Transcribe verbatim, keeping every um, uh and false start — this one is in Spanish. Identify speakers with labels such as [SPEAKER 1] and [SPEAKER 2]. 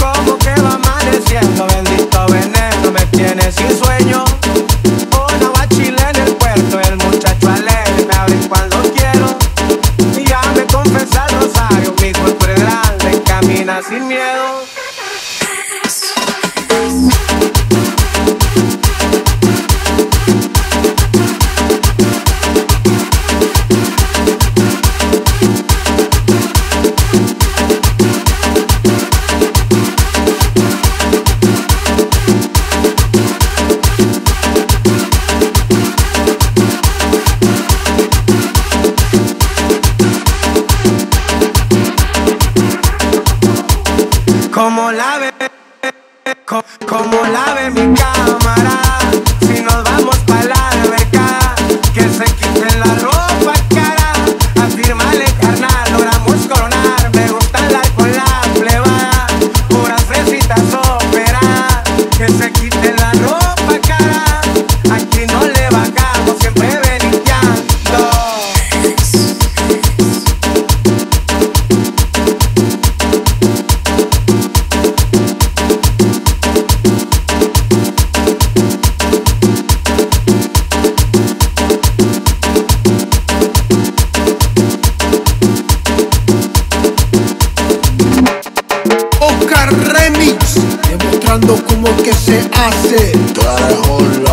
[SPEAKER 1] como que va amaneciendo. Bendito veneno me tiene sin sueño. Una guachile en el puerto, el muchacho alegre me abre cuando quiero. Y ya me confesa el rosario, mi cuerpo es grande, camina sin miedo. Como la ve, co, como la ve mi cámara. Si nos vamos pa' la alberca, que se quiten la ropa cara. Afírmale carnal, logramos coronar. Me gusta andar con la plebada, puras fresitas operadas. Que se quiten la ropa cara, aquí no le bajamos, siempre beneficiando.
[SPEAKER 2] Remix, demostrando cómo que se hace.